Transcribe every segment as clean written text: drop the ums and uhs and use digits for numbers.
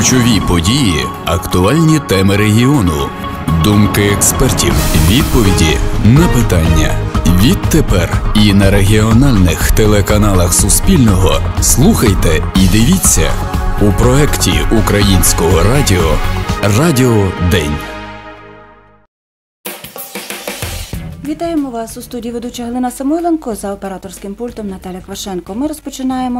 Ключові події, актуальні теми регіону, думки експертів, відповіді на питання. Відтепер і на регіональних телеканалах Суспільного слухайте і дивіться у проєкті Українського радіо «Радіо День». Вітаємо вас у студії ведуча Галина Самойленко, за операторським пультом Наталя Квашенко. Ми розпочинаємо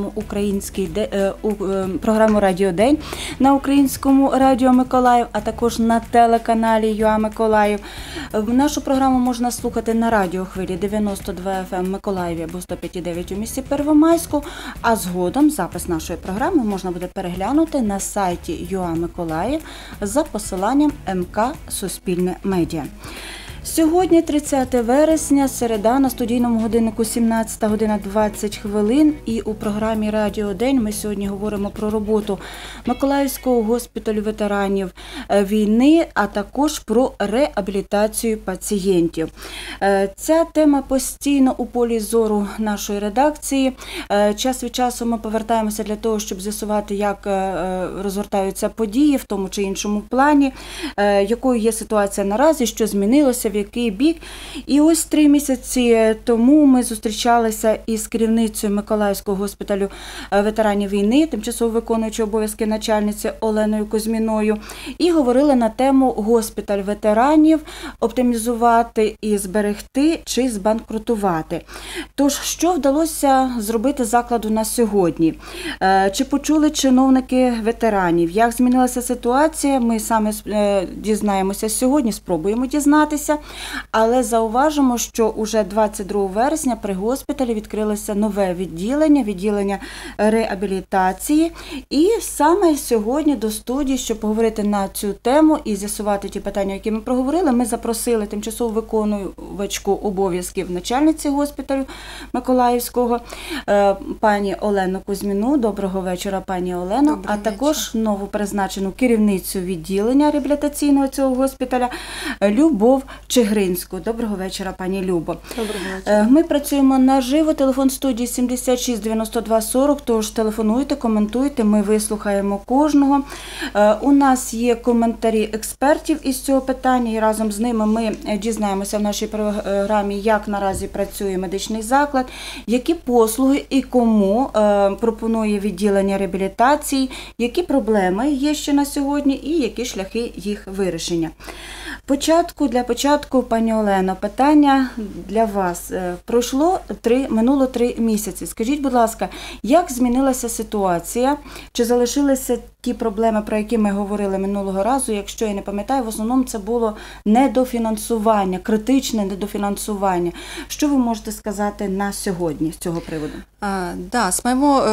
програму «Радіо День» на Українському радіо Миколаїв, а також на телеканалі ЮА Миколаїв. Нашу програму можна слухати на радіохвилі 92 FM в Миколаєві або 105,9 у місті Первомайську, а згодом запис нашої програми можна буде переглянути на сайті ЮА Миколаїв за посиланням МК Суспільне медіа. Сьогодні, 30 вересня, середа, на студійному годиннику 17 година 20 хвилин. І у програмі «Радіо День» ми сьогодні говоримо про роботу Миколаївського госпіталю ветеранів війни, а також про реабілітацію пацієнтів. Ця тема постійно у полі зору нашої редакції. Час від часу ми повертаємося для того, щоб з'ясувати, як розгортаються події в тому чи іншому плані, якою є ситуація наразі, що змінилося, в який бік. І ось 3 місяці тому ми зустрічалися із керівницею Миколаївського госпіталю ветеранів війни, тимчасово виконуючою обов'язки начальниці Оленою Кузьміною, і говорили на тему «Госпіталь ветеранів. Оптимізувати і зберегти чи збанкрутувати». Тож, що вдалося зробити закладу на сьогодні? Чи почули чиновники ветеранів? Як змінилася ситуація? Ми саме дізнаємося сьогодні, спробуємо дізнатися. Але зауважимо, що уже 22 вересня при госпіталі відкрилося нове відділення реабілітації. І саме сьогодні до студії, щоб поговорити на цю тему і з'ясувати ті питання, які ми проговорили, ми запросили тимчасову виконувачку обов'язків начальниці госпіталю Миколаївського, пані Олену Кузьміну. Доброго вечора, пані Олено. А також новопризначену керівницю відділення реабілітаційного цього госпіталя Любов Чигринську. Доброго вечора, пані Любо. Доброго вечора. Ми працюємо наживо, телефон студії 76 92 40, тож телефонуйте, коментуйте, ми вислухаємо кожного. У нас є коментарі експертів із цього питання, і разом з ними ми дізнаємося в нашій програмі, як наразі працює медичний заклад, які послуги і кому пропонує відділення реабілітації, які проблеми є ще на сьогодні і які шляхи їх вирішення. Для початку, пані Олено, питання для вас. Минуло 3 місяці. Скажіть, будь ласка, як змінилася ситуація? Чи залишилися ті проблеми, про які ми говорили минулого разу? Якщо я не пам'ятаю, в основному це було недофінансування, критичне недофінансування. Що ви можете сказати на сьогодні з цього приводу? Да, с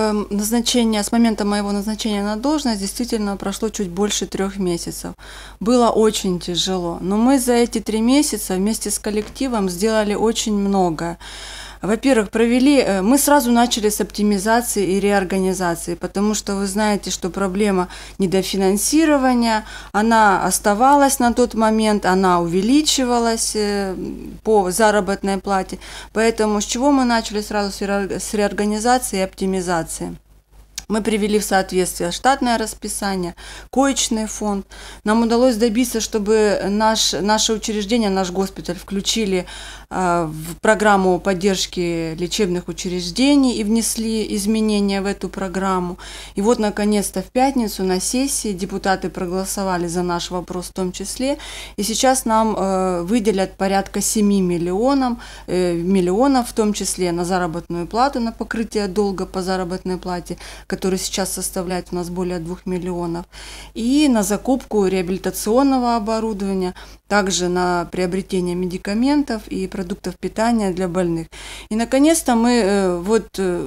момента моего назначения на должность действительно прошло чуть больше 3 месяцев. Было очень тяжело, но мы за эти 3 месяца вместе с коллективом сделали очень много. Во-первых, мы сразу начали с оптимизации и реорганизации, потому что вы знаете, что проблема недофинансирования, она оставалась на тот момент, она увеличивалась по заработной плате. Поэтому с чего мы начали сразу с реорганизации и оптимизации? Мы привели в соответствие штатное расписание, коечный фонд. Нам удалось добиться, чтобы наше учреждение, наш госпиталь включили в программу поддержки лечебных учреждений и внесли изменения в эту программу. И вот, наконец-то, в пятницу на сессии депутаты проголосовали за наш вопрос в том числе. И сейчас нам выделят порядка 7 миллионов, в том числе на заработную плату, на покрытие долга по заработной плате, который сейчас составляет у нас более 2 миллионов, и на закупку реабилитационного оборудования, также на приобретение медикаментов и продуктов питания для больных. И, наконец-то, мы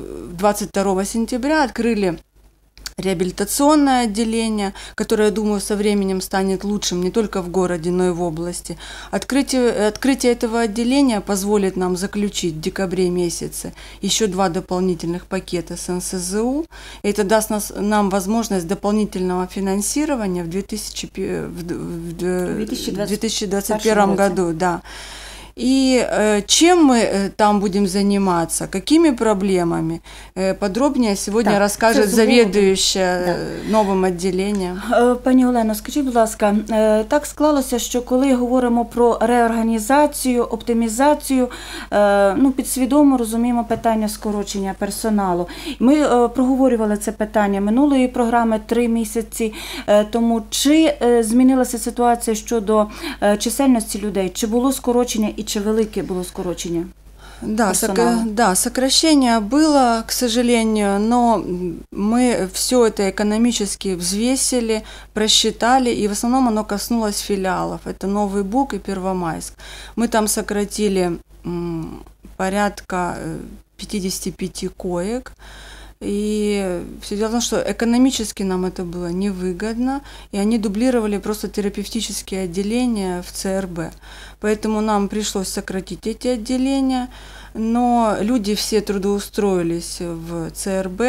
22 сентября открыли реабилитационное отделение, которое, я думаю, со временем станет лучшим не только в городе, но и в области. Открытие этого отделения позволит нам заключить в декабре месяце еще 2 дополнительных пакета с НСЗУ. Это даст нам возможность дополнительного финансирования в 2021 году. Да. И чем мы там будем заниматься, какими проблемами, подробнее сегодня расскажет завідуюча новим відділенням. Пані Олено, скажіть, будь ласка, так склалося, що коли говоримо про реорганізацію, оптимізацію, підсвідомо розуміємо питання скорочення персоналу. Ми проговорювали це питання минулої програми 3 місяці тому. Чи змінилася ситуація щодо чисельності людей? Чи було скорочення і чи велике було скорочення? Да, сокращение было, к сожалению, но мы все это экономически взвесили, просчитали, и в основном оно коснулось филиалов. Это Новый Буг и Первомайск. Мы там сократили порядка 55 коек. И все дело в том, что экономически нам это было невыгодно, и они дублировали просто терапевтические отделения в ЦРБ. Поэтому нам пришлось сократить эти отделения, но люди все трудоустроились в ЦРБ.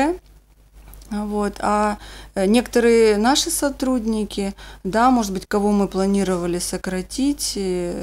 А некоторые наши сотрудники, да, может быть, кого мы планировали сократить,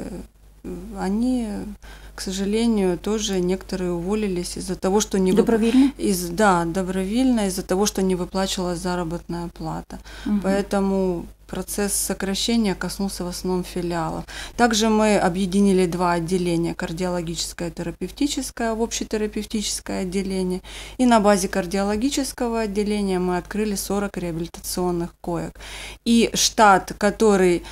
они, к сожалению, тоже некоторые уволились из-за того, что не добровольно? Добровольно, из-за того, что не выплачивалась заработная плата. Поэтому процесс сокращения коснулся в основном филиалов. Также мы объединили 2 отделения, кардиологическое и терапевтическое, в общетерапевтическое отделение. И на базе кардиологического отделения мы открыли 40 реабилитационных коек. И штат, который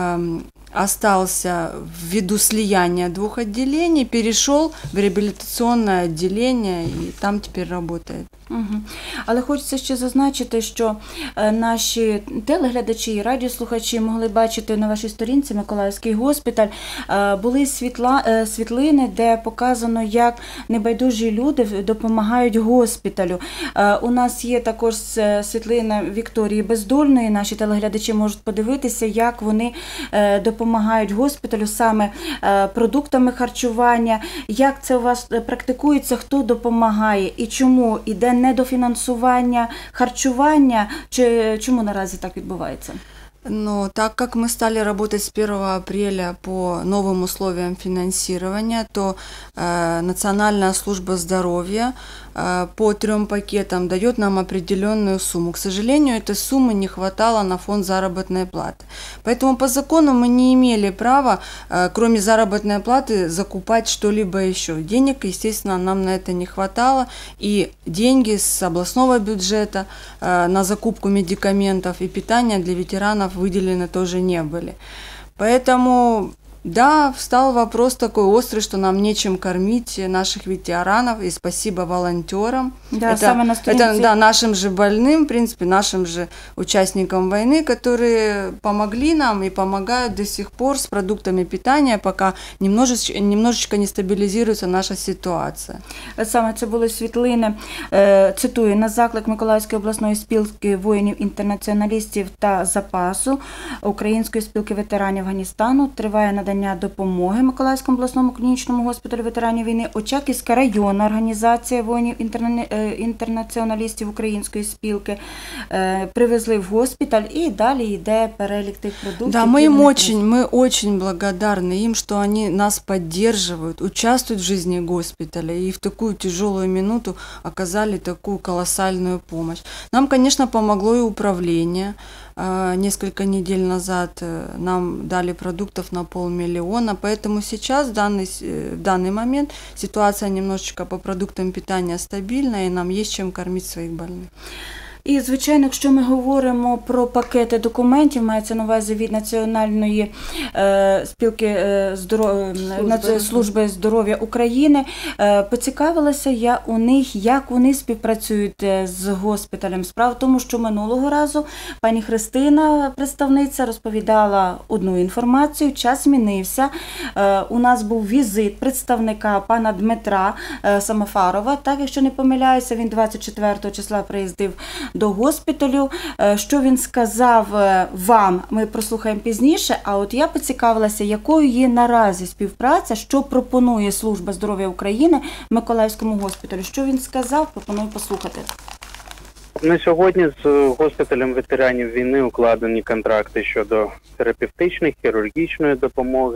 остался ввиду слияния 2 отделений, перешел в реабілітаційне відділення і там тепер працює. Але хочеться ще зазначити, що наші телеглядачі і радіослухачі могли бачити на вашій сторінці Миколаївський госпіталь. Були світлини, де показано, як небайдужі люди допомагають госпіталю. У нас є також світлина Вікторії Бездольної, наші телеглядачі можуть подивитися, як вони допомагають госпіталю саме продуктами харчування. Як це у вас практикується, хто допомагає і чому? Іде недофінансування харчування, чи чому наразі так відбувається? Так как мы стали работать с 1 апреля по новым условиям финансирования, то Национальная служба здоровья по 3 пакетам дает нам определенную сумму. К сожалению, этой суммы не хватало на фонд заработной платы. Поэтому по закону мы не имели права, кроме заработной платы, закупать что-либо еще. Денег, естественно, нам на это не хватало, и деньги с областного бюджета на закупку медикаментов и питания для ветеранов выделены тоже не были. Поэтому, да, встал вопрос такой острый, что нам нечем кормить наших ветеранов, и спасибо волонтерам. Да, это нашим же больным, в принципе, нашим же участникам войны, которые помогли нам и помогают до сих пор с продуктами питания, пока немножечко не стабилизируется наша ситуація. Саме це були світлини, цитую, на заклик Миколаївської обласної спілки воїнів-інтернаціоналістів та запасу Української спілки ветеранів Афганістану триває надання допомоги Миколаївському обласному клінічному госпіталю ветеранів війни. Очаківська районна організація воїнів-інтернаціоналістів Української спілки привезли в госпіталь, і далі йде перелік тих продуктів. Да, мы очень благодарны им, что они нас поддерживают, участвуют в жизни госпиталя и в такую тяжелую минуту оказали такую колоссальную помощь. Нам, конечно, помогло и управление. Несколько недель назад нам дали продуктов на 500 000, поэтому сейчас, в данный момент, ситуация немножечко по продуктам питания стабильна, и нам есть чем кормить своих больных. І, звичайно, якщо ми говоримо про пакети документів, мається на увазі від Національної спілки служби здоров'я України, поцікавилася я у них, як вони співпрацюють з госпіталем. Справа в тому, що минулого разу пані Христина, представниця, розповідала одну інформацію, час змінився. У нас був візит представника пана Дмитра Самофарова, так, якщо не помиляюся, він 24 числа приїздив до госпіталю. Що він сказав вам, ми прослухаємо пізніше, а от я поцікавилася, якою є наразі співпраця, що пропонує Служба здоров'я України Миколаївському госпіталю. Що він сказав, пропоную послухати. На сьогодні з госпіталем ветеранів війни укладені контракти щодо терапевтичної, хірургічної допомоги,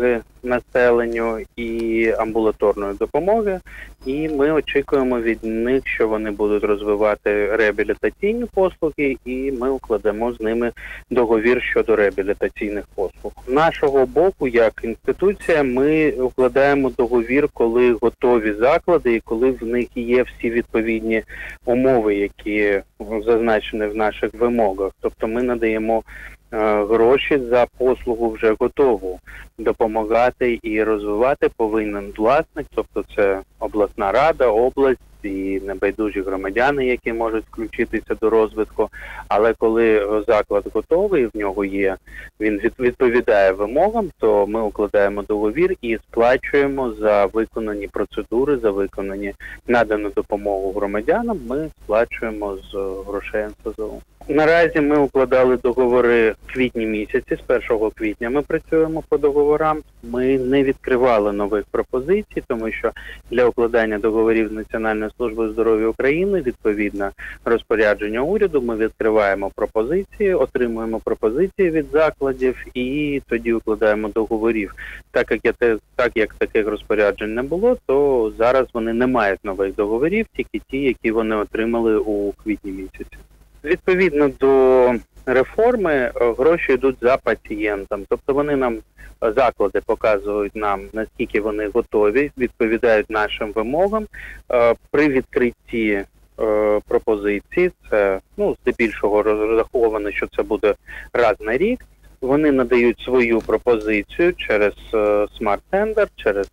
населенню і амбулаторної допомоги, і ми очікуємо від них, що вони будуть розвивати реабілітаційні послуги, і ми укладемо з ними договір щодо реабілітаційних послуг. З нашого боку, як інституція, ми укладаємо договір, коли готові заклади і коли в них є всі відповідні умови, які зазначені в наших вимогах. Тобто ми надаємо гроші за послугу вже готову. Допомагати і розвивати повинен власник, тобто це обласна рада, область і небайдужі громадяни, які можуть включитися до розвитку. Але коли заклад готовий, в нього є, він відповідає вимогам, то ми укладаємо договір і сплачуємо за виконані процедури, за виконані надану допомогу громадянам, ми сплачуємо з грошей НСЗУ. Наразі ми укладали договори в квітні місяці, з 1 квітня ми працюємо по договорам. Ми не відкривали нових пропозицій, тому що для укладання договорів з Національною службою здоров'я України, відповідно розпорядження уряду, ми відкриваємо пропозиції, отримуємо пропозиції від закладів і тоді укладаємо договорів. Так як таких розпоряджень не було, то зараз вони не мають нових договорів, тільки ті, які вони отримали у квітні місяці. Відповідно до реформи гроші йдуть за пацієнтом, тобто вони нам, заклади показують нам, наскільки вони готові, відповідають нашим вимогам. При відкритті пропозиції, це здебільшого розраховано, що це буде раз на рік, вони надають свою пропозицію через смарт-тендер, через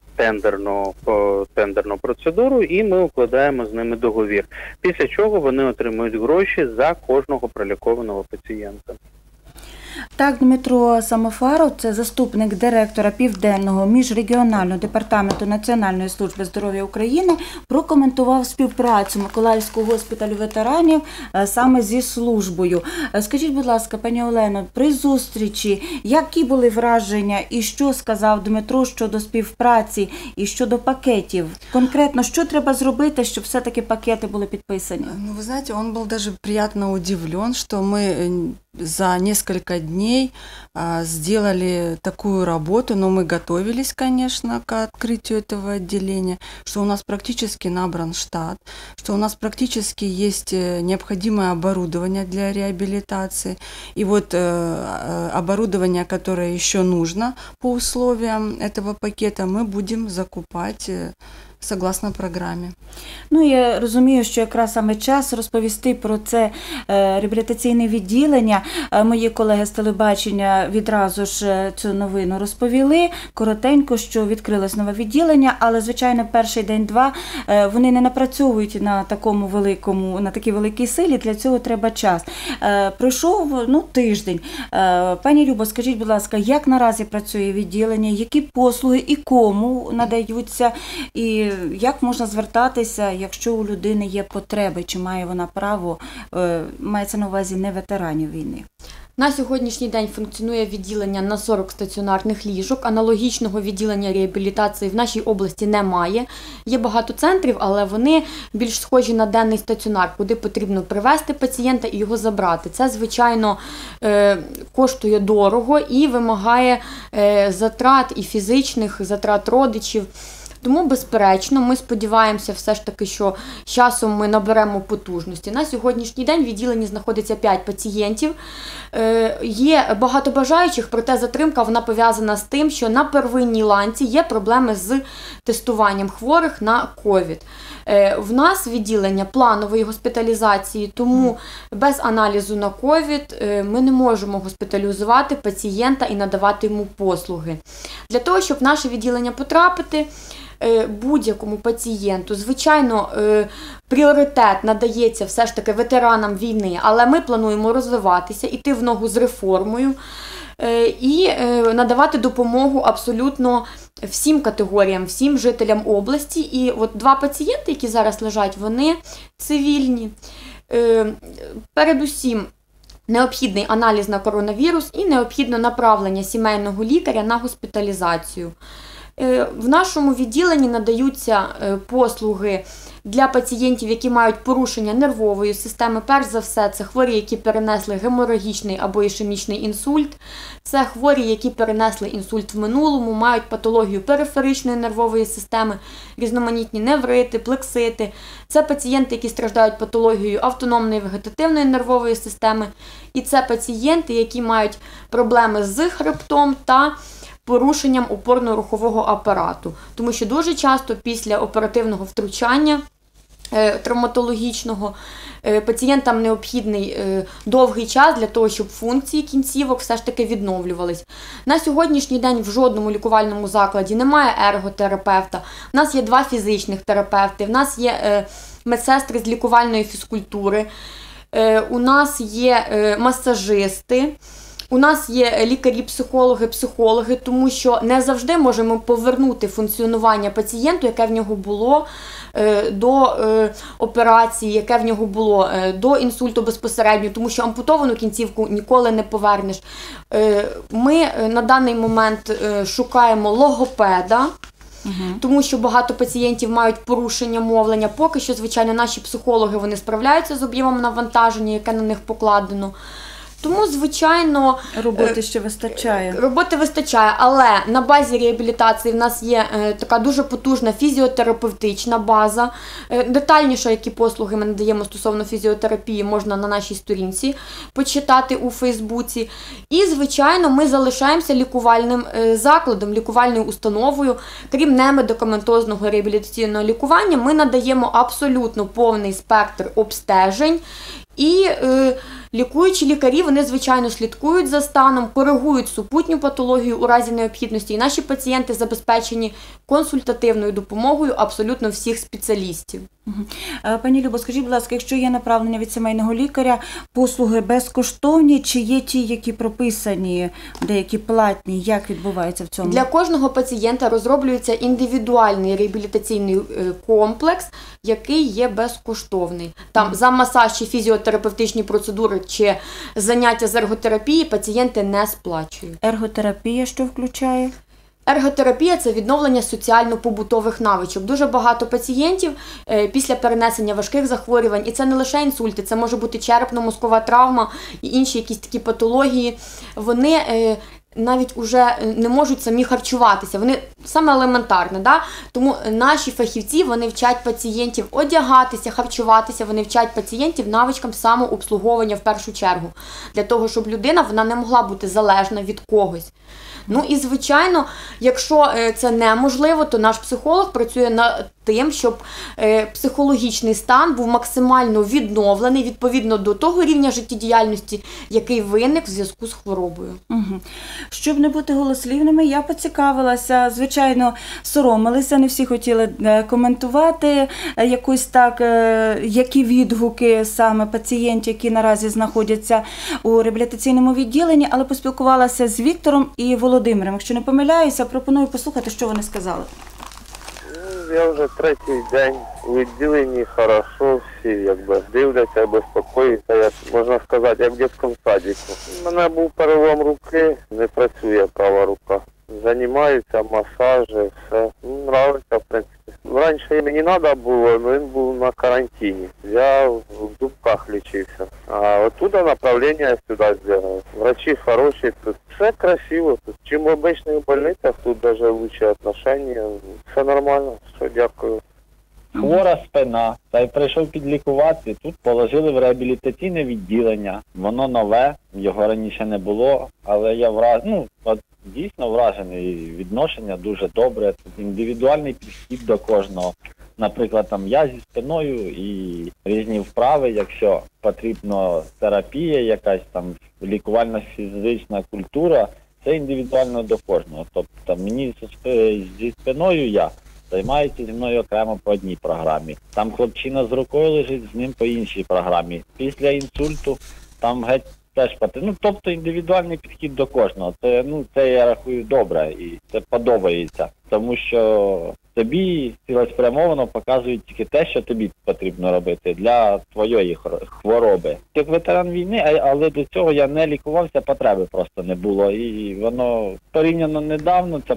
тендерну процедуру, і ми укладаємо з ними договір. Після чого вони отримують гроші за кожного пролікованого пацієнта. Так, Дмитро Самофаров, це заступник директора Південного міжрегіонального департаменту Національної служби здоров'я України, прокоментував співпрацю Миколаївського госпіталю ветеранів саме зі службою. Скажіть, будь ласка, пані Олено, при зустрічі, які були враження і що сказав Дмитро щодо співпраці і щодо пакетів? Конкретно, що треба зробити, щоб все-таки пакети були підписані? Ну, вы знаете, он был даже приятно удивлен, что мы за несколько дней сделали такую работу, но мы готовились, конечно, к открытию этого отделения, что у нас практически набран штат, что у нас практически есть необходимое оборудование для реабилитации. И вот оборудование, которое еще нужно по условиям этого пакета, мы будем закупать согласно програмі. Ну, я розумію, що якраз саме час розповісти про це реабілітаційне відділення. Мої колеги з телебачення відразу ж цю новину розповіли, коротенько, що відкрилось нове відділення, але, звичайно, перший день-два вони не напрацьовують на такій великій силі, для цього треба час. Пройшов, тиждень. Пані Любо, скажіть, будь ласка, як наразі працює відділення, які послуги і кому надаються, і як можна звертатися, якщо у людини є потреби, чи має вона право, мається на увазі не ветеранів війни? На сьогоднішній день функціонує відділення на 40 стаціонарних ліжок. Аналогічного відділення реабілітації в нашій області немає. Є багато центрів, але вони більш схожі на денний стаціонар, куди потрібно привезти пацієнта і його забрати. Це, звичайно, коштує дорого і вимагає затрат і фізичних, затрат родичів. Тому, безперечно, ми сподіваємося все ж таки, що з часом ми наберемо потужності. На сьогоднішній день в відділенні знаходиться 5 пацієнтів. Є багато бажаючих, проте затримка вона пов'язана з тим, що на первинній ланці є проблеми з тестуванням хворих на COVID. В нас відділення планової госпіталізації, тому без аналізу на COVID ми не можемо госпіталізувати пацієнта і надавати йому послуги. Для того, щоб в наше відділення потрапити, будь-якому пацієнту, звичайно, пріоритет надається все ж таки ветеранам війни, але ми плануємо розвиватися, іти в ногу з реформою і надавати допомогу абсолютно всім категоріям, всім жителям області. І от 2 пацієнти, які зараз лежать, вони цивільні. Передусім, необхідний аналіз на коронавірус і необхідне направлення сімейного лікаря на госпіталізацію. В нашому відділенні надаються послуги для пацієнтів, які мають порушення нервової системи. Перш за все, це хворі, які перенесли геморагічний або ішемічний інсульт. Це хворі, які перенесли інсульт в минулому, мають патологію периферичної нервової системи, різноманітні неврити, плексити. Це пацієнти, які страждають патологією автономної вегетативної нервової системи. І це пацієнти, які мають проблеми з хребтом та порушенням опорно-рухового апарату. Тому що дуже часто після оперативного втручання травматологічного пацієнтам необхідний довгий час для того, щоб функції кінцівок все ж таки відновлювались. На сьогоднішній день в жодному лікувальному закладі немає ерготерапевта. У нас є 2 фізичних терапевти, в нас є медсестри з лікувальної фізкультури, у нас є масажисти. У нас є лікарі-психологи, психологи, тому що не завжди можемо повернути функціонування пацієнту, яке в нього було до операції, яке в нього було до інсульту безпосередньо, тому що ампутовану кінцівку ніколи не повернеш. Ми на даний момент шукаємо логопеда, тому що багато пацієнтів мають порушення мовлення. Поки що, звичайно, наші психологи вони справляються з об'ємом навантаження, яке на них покладено. Тому, звичайно, роботи ще вистачає. Роботи вистачає, але на базі реабілітації в нас є така дуже потужна фізіотерапевтична база. Детальніше, які послуги ми надаємо стосовно фізіотерапії, можна на нашій сторінці почитати у Фейсбуці. І, звичайно, ми залишаємося лікувальним закладом, лікувальною установою. Крім немедикаментозного реабілітаційного лікування, ми надаємо абсолютно повний спектр обстежень. І лікуючі лікарі, вони, звичайно, слідкують за станом, коригують супутню патологію у разі необхідності. І наші пацієнти забезпечені консультативною допомогою абсолютно всіх спеціалістів. Пані Любо, скажіть, будь ласка, якщо є направлення від сімейного лікаря, послуги безкоштовні, чи є ті, які прописані, деякі платні, як відбувається в цьому? Для кожного пацієнта розроблюється індивідуальний реабілітаційний комплекс, який є безкоштовний. Там за масаж чи фізіотерапевтичні процедури, чи заняття з ерготерапії пацієнти не сплачують. Ерготерапія що включає? Ерготерапія – це відновлення соціально-побутових навичок. Дуже багато пацієнтів після перенесення важких захворювань, і це не лише інсульти, це може бути черепно-мозкова травма і інші якісь такі патології, вони навіть уже не можуть самі харчуватися, вони саме елементарне, да? Тому наші фахівці, вони вчать пацієнтів одягатися, харчуватися, вони вчать пацієнтів навичкам самообслуговування в першу чергу, для того, щоб людина, вона не могла бути залежна від когось. Ну і, звичайно, якщо це неможливо, то наш психолог працює над тим, щоб психологічний стан був максимально відновлений відповідно до того рівня життєдіяльності, який виник в зв'язку з хворобою. Щоб не бути голослівними, я поцікавилася, звичайно, соромилися, не всі хотіли коментувати якось так, які відгуки саме пацієнтів, які наразі знаходяться у реабілітаційному відділенні, але поспілкувалася з Віктором і Володимиром. Якщо не помиляюся, пропоную послухати, що вони сказали. Я вже 3-й день у відділенні, хорошо, всі якби дивляться, безпокоються, як можна сказати, як в дитячому садіку. У мене був перелом руки, не працює права рука. Займаються, масажі, все. Нравиться, в принципі. Раніше мені треба було, але він був на карантині. Я в Дубках лічився. А оттуда направлення сюди зробили. Врачі хороші, тут все красиво. Тут. Чим в обичних больницях, тут навіть лучші отношення. Все нормально, все, дякую. Хвора спина, та й прийшов підлікувати. Тут положили в реабілітаційне відділення. Воно нове, його раніше не було, але я дійсно вражений. Відношення дуже добре. Тут індивідуальний підхід до кожного. Наприклад, там я зі спиною і різні вправи, якщо потрібна терапія, якась там лікувальна фізична культура, це індивідуально до кожного. Тобто мені зі спиною я займаються зі мною окремо по одній програмі. Там хлопчина з рукою лежить, з ним по іншій програмі. Після інсульту там геть теж потрібно. Тобто індивідуальний підхід до кожного. Це я рахую добре і це подобається. Тому що тобі цілеспрямовано показують тільки те, що тобі потрібно робити для твоєї хвороби. Як ветеран війни, але до цього я не лікувався, потреби просто не було. І воно порівняно недавно, це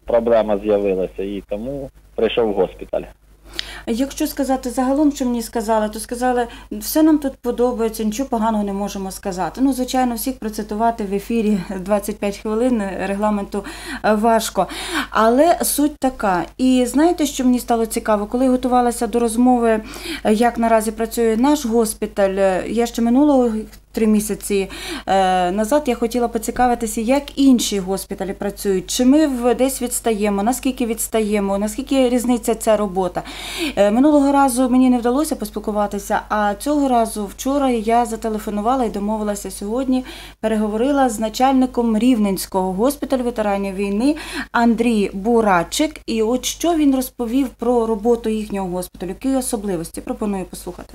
проблема з'явилася, і тому прийшов в госпіталь. Якщо сказати загалом, що мені сказали, то сказали, все нам тут подобається, нічого поганого не можемо сказати. Ну, звичайно, всіх процитувати в ефірі 25 хвилин регламенту важко. Але суть така. І знаєте, що мені стало цікаво? Коли готувалася до розмови, як наразі працює наш госпіталь, я ще минулого 3 місяці назад я хотіла поцікавитися, як інші госпіталі працюють, чи ми десь відстаємо, наскільки відстаємо, наскільки різниця ця робота. Минулого разу мені не вдалося поспілкуватися, а цього разу вчора я зателефонувала і домовилася сьогодні, переговорила з начальником Рівненського госпіталю ветеранів війни Андрій Бурачик. І от що він розповів про роботу їхнього госпіталю, які особливості, пропоную послухати.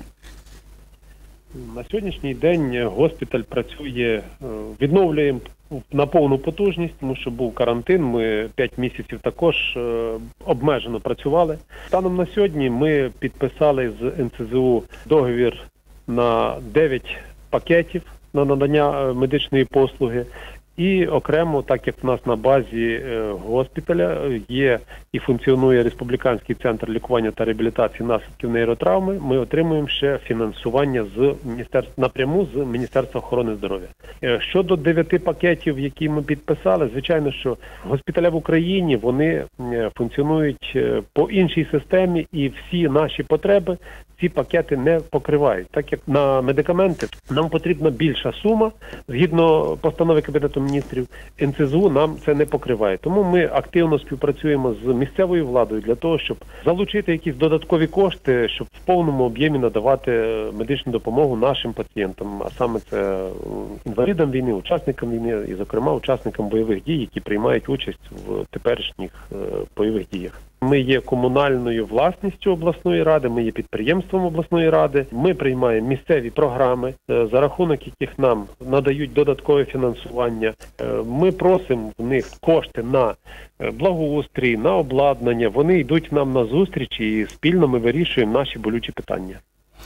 На сьогоднішній день госпіталь працює, відновлюємо на повну потужність, тому що був карантин, ми 5 місяців також обмежено працювали. Станом на сьогодні ми підписали з НСЗУ договір на 9 пакетів на надання медичної послуги. І окремо, так як в нас на базі госпіталя є і функціонує Республіканський центр лікування та реабілітації наслідків нейротравми, ми отримуємо ще фінансування напряму з Міністерства охорони здоров'я. Щодо 9 пакетів, які ми підписали, звичайно, що госпіталя в Україні, вони функціонують по іншій системі, і всі наші потреби ці пакети не покривають. Так як на медикаменти нам потрібна більша сума, згідно постанови Кабінету міністрів, НСЗУ нам це не покриває. Тому ми активно співпрацюємо з місцевою владою для того, щоб залучити якісь додаткові кошти, щоб в повному об'ємі надавати медичну допомогу нашим пацієнтам, а саме це інвалідам війни, учасникам війни і, зокрема, учасникам бойових дій, які приймають участь в теперішніх бойових діях. Ми є комунальною власністю обласної ради, ми є підприємством обласної ради. Ми приймаємо місцеві програми, за рахунок яких нам надають додаткове фінансування. Ми просимо в них кошти на благоустрій, на обладнання. Вони йдуть нам на зустріч і спільно ми вирішуємо наші болючі питання.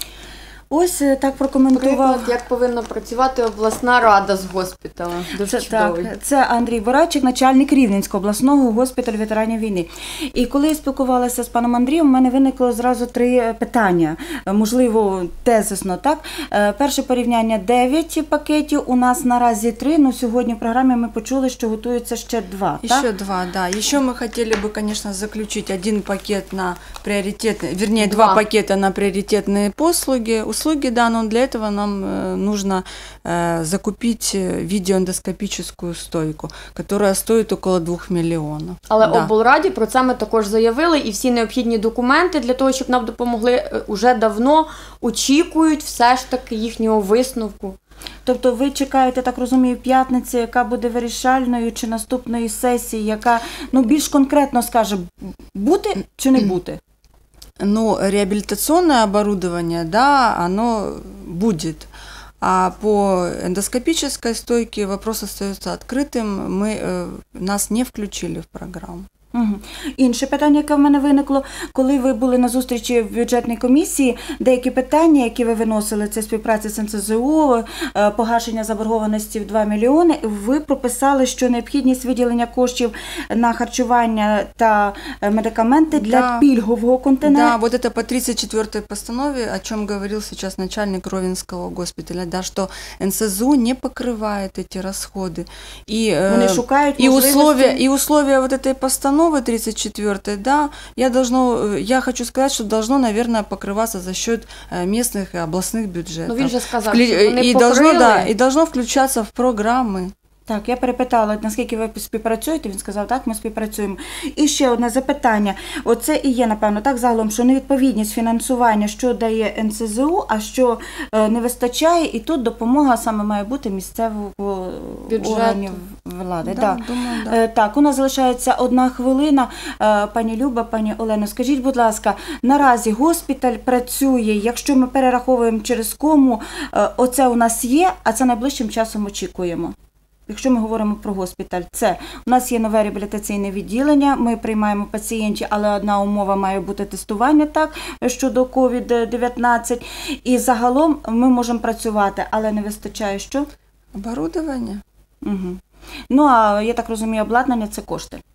Ось так прокоментував. Приклад, як повинна працювати обласна рада з госпіталем. Дуже чудовий. Так, це Андрій Бурачик, начальник Рівненського обласного госпіталю ветеранів війни. І коли я спілкувалася з паном Андрієм, у мене виникло зразу 3 питання, можливо, тезисно, так? Перше порівняння 9 пакетів, у нас наразі 3, но сьогодні в програмі ми почули, що готується ще 2, так? Еще 2, да. Еще мы хотели бы, конечно, заключить 1 пакет на приоритетные, вернее, 2 пакета на приоритетные услуги, да, но для этого нам нужно закупить видеоэндоскопическую стойку, которая стоит около 2 миллионов. Але облраді про це ми також заявили, і всі необхідні документи для того, щоб нам допомогли, уже давно очікують все ж таки їхнього висновку. Тобто ви чекаєте, так розумію, п'ятниці, яка буде вирішальною, чи наступної сесії, яка більш конкретно скаже, бути чи не бути? Ну, реабилитационное оборудование, да, оно будет. А по эндоскопической стойке вопрос остается открытым. Нас не включили в программу. Інше питання, яке в мене виникло, коли ви були на зустрічі в бюджетній комісії, деякі питання, які ви виносили, це співпраця з НСЗУ, погашення заборгованості в 2 мільйони, ви прописали, що необхідність виділення коштів на харчування та медикаменти для пільгового континенту. Да, вот это по 34-й постанове, о чем говорил сейчас начальник Ровенского госпиталя, да, что НСЗУ не покрывает эти расходы. Вони шукають и условия вот этой постановы 34-й, да, я хочу сказать, что должно, наверное, покрываться за счет местных и областных бюджетов. Ну, він же сказав, що вони покрили. И должно включаться в программы. Так, я перепитала, наскільки ви співпрацюєте, він сказав, так, ми співпрацюємо. І ще одне запитання, оце і є, напевно, так, загалом, що невідповідність фінансування, що дає НСЗУ, а що не вистачає, і тут допомога саме має бути місцевого органів влади. Да, думаю, да. Так, у нас залишається 1 хвилина. Пані Люба, пані Олено, скажіть, будь ласка, наразі госпіталь працює, якщо ми перераховуємо через кому, оце у нас є, а це найближчим часом очікуємо. Якщо ми говоримо про госпіталь, це у нас є нове реабілітаційне відділення, ми приймаємо пацієнтів, але одна умова має бути тестування, так, щодо COVID-19. І загалом ми можемо працювати, але не вистачає що? Оборудовання. Ну, а я так розумію, обладнання – це кошти.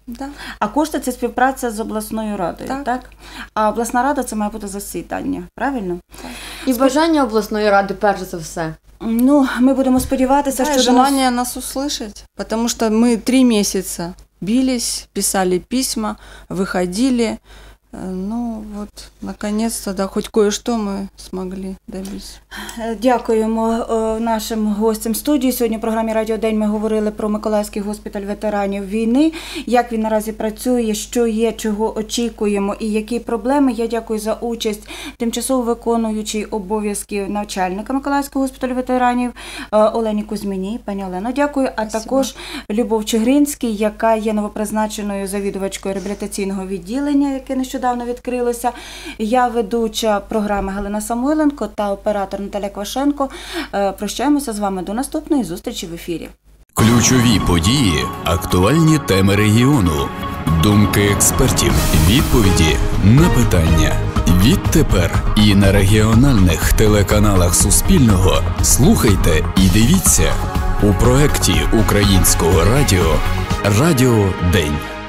Да. А кошти – це співпраця з обласною радою, так? А обласна рада – це має бути засідання, правильно? І бажання обласної ради, перш за все. Ну, ми будемо сподіватися, що желание нас услышать, потому что мы 3 месяца бились, писали письма, выходили. Ну, вот, наконец-то, да, хоть кое-что мы смогли добиться. Дякуємо нашим гостям студії. Сьогодні в програмі «Радіо День» ми говорили про Миколаївський госпіталь ветеранів війни, як він наразі працює, що є, чого очікуємо і які проблеми. Я дякую за участь тимчасово виконуючій обов'язки начальника Миколаївського госпіталю ветеранів Олені Кузьміній. Пані Олено, дякую. А також Любов Чигринській, яка є новопризначеною завідувачкою реабілітаційного відділення, яке нещодавно відкрилося. Я ведуча програми Галина Самойленко та оператор Наталя Квашенко. Прощаємося з вами до наступної зустрічі в ефірі. Ключові події, актуальні теми регіону, думки експертів, відповіді на питання. Відтепер і на регіональних телеканалах Суспільного слухайте і дивіться у проєкті Українського радіо «Радіо День».